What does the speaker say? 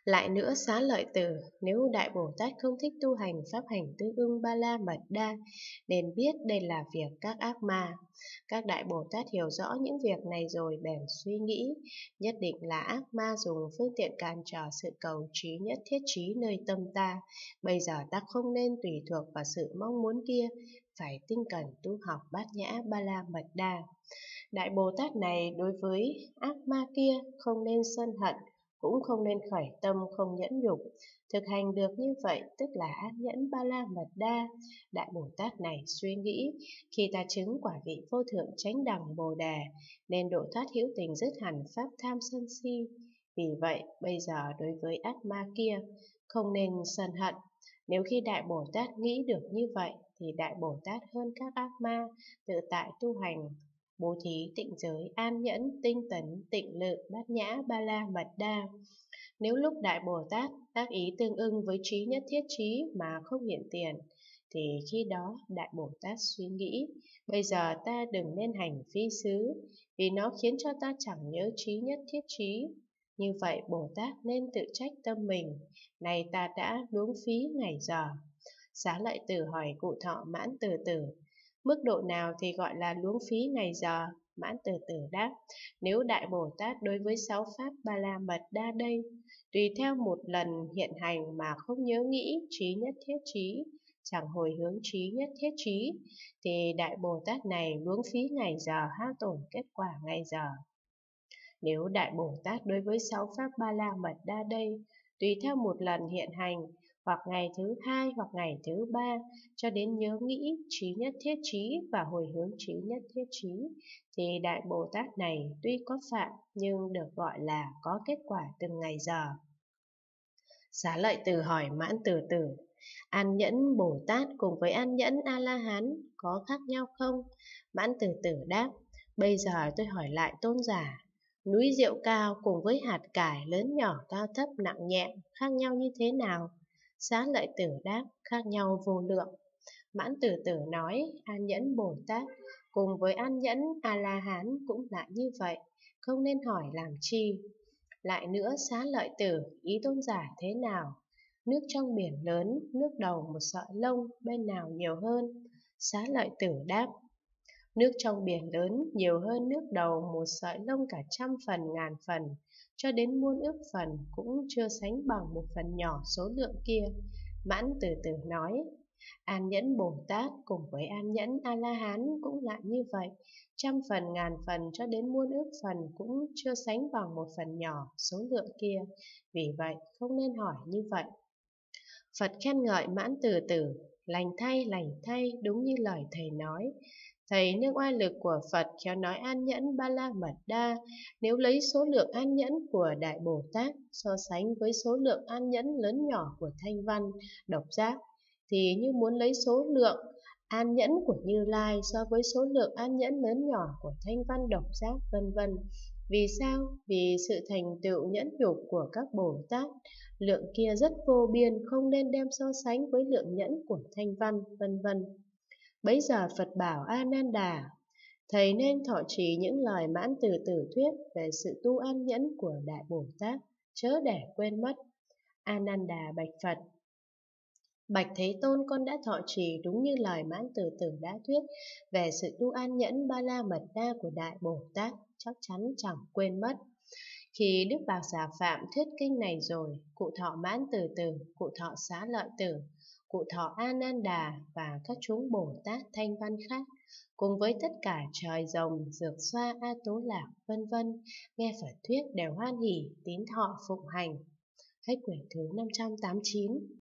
Lại nữa Xá Lợi Tử, nếu Đại Bồ Tát không thích tu hành pháp hành Tương Ưng Ba La Mật Đa, nên biết đây là việc các ác ma. Các Đại Bồ Tát hiểu rõ những việc này rồi bèn suy nghĩ, nhất định là ác ma dùng phương tiện cản trở sự cầu trí nhất thiết trí nơi tâm ta. Bây giờ ta không nên tùy thuộc vào sự mong muốn kia, phải tinh cần tu học Bát Nhã Ba La Mật Đa. Đại Bồ Tát này đối với ác ma kia không nên sân hận, cũng không nên khởi tâm không nhẫn nhục. Thực hành được như vậy tức là an nhẫn ba la mật đa. Đại Bồ Tát này suy nghĩ, khi ta chứng quả vị vô thượng chánh đẳng Bồ Đề, nên độ thoát hữu tình dứt hẳn pháp tham sân si. Vì vậy, bây giờ đối với ác ma kia, không nên sân hận. Nếu khi Đại Bồ Tát nghĩ được như vậy, thì Đại Bồ Tát hơn các ác ma, tự tại tu hành, bố thí tịnh giới, an nhẫn, tinh tấn, tịnh lự, bát nhã, ba la mật đa. Nếu lúc Đại Bồ Tát tác ý tương ưng với trí nhất thiết trí mà không hiện tiền, thì khi đó Đại Bồ Tát suy nghĩ, bây giờ ta đừng nên hành phi xứ, vì nó khiến cho ta chẳng nhớ trí nhất thiết trí. Như vậy Bồ Tát nên tự trách tâm mình, này ta đã luống phí ngày giờ. Xá Lợi Tử hỏi Cụ Thọ Mãn Từ Tử, mức độ nào thì gọi là luống phí ngày giờ? Mãn Từ Tử đáp, nếu Đại Bồ Tát đối với sáu pháp ba la mật đa đây, tùy theo một lần hiện hành mà không nhớ nghĩ trí nhất thiết trí, chẳng hồi hướng trí nhất thiết trí, thì Đại Bồ Tát này luống phí ngày giờ, hao tổn kết quả ngày giờ. Nếu Đại Bồ Tát đối với sáu pháp ba la mật đa đây, tùy theo một lần hiện hành, hoặc ngày thứ hai hoặc ngày thứ ba, cho đến nhớ nghĩ trí nhất thiết trí và hồi hướng trí nhất thiết trí, thì Đại Bồ Tát này tuy có phạm nhưng được gọi là có kết quả từng ngày giờ. Xá Lợi Tử hỏi Mãn Từ Tử, an nhẫn Bồ Tát cùng với an nhẫn A-la-hán có khác nhau không? Mãn Từ Tử đáp, bây giờ tôi hỏi lại tôn giả, núi rượu cao cùng với hạt cải lớn nhỏ cao thấp nặng nhẹ khác nhau như thế nào? Xá Lợi Tử đáp, khác nhau vô lượng. Mãn Từ Tử nói, an nhẫn Bồ Tát cùng với an nhẫn A-la-hán cũng là như vậy, không nên hỏi làm chi. Lại nữa Xá Lợi Tử, ý tôn giả thế nào? Nước trong biển lớn, nước đầu một sợi lông, bên nào nhiều hơn? Xá Lợi Tử đáp, nước trong biển lớn nhiều hơn nước đầu một sợi lông cả trăm phần ngàn phần, cho đến muôn ước phần cũng chưa sánh bằng một phần nhỏ số lượng kia. Mãn Từ Tử nói, an nhẫn Bồ Tát cùng với an nhẫn A-la-hán cũng lại như vậy, trăm phần ngàn phần cho đến muôn ước phần cũng chưa sánh bằng một phần nhỏ số lượng kia, vì vậy không nên hỏi như vậy. Phật khen ngợi Mãn Từ Tử, lành thay, đúng như lời thầy nói. Thầy nương oai lực của Phật khéo nói an nhẫn ba la mật đa, nếu lấy số lượng an nhẫn của Đại Bồ Tát so sánh với số lượng an nhẫn lớn nhỏ của Thanh Văn, Độc Giác, thì như muốn lấy số lượng an nhẫn của Như Lai so với số lượng an nhẫn lớn nhỏ của Thanh Văn, Độc Giác, vân vân. Vì sao? Vì sự thành tựu nhẫn nhục của các Bồ Tát, lượng kia rất vô biên, không nên đem so sánh với lượng nhẫn của Thanh Văn, vân vân. Bấy giờ Phật bảo A Nan Đà, thầy nên thọ trì những lời Mãn Từ Tử thuyết về sự tu an nhẫn của Đại Bồ Tát, chớ để quên mất. A Nan Đà bạch Phật, bạch Thế Tôn, con đã thọ trì đúng như lời Mãn Từ Tử đã thuyết về sự tu an nhẫn ba la mật đa của Đại Bồ Tát, chắc chắn chẳng quên mất. Khi Đức Bạc Giả Phạm thuyết kinh này rồi, Cụ Thọ Mãn Từ Tử, Cụ Thọ Xá Lợi Tử, Cụ Thọ A Nan Đà và các chúng Bồ Tát Thanh Văn khác, cùng với tất cả trời rồng, dược xoa, A Tố Lạc, vân vân, nghe Phật thuyết đều hoan hỉ, tín thọ phụng hành. Hết quyển thứ 589.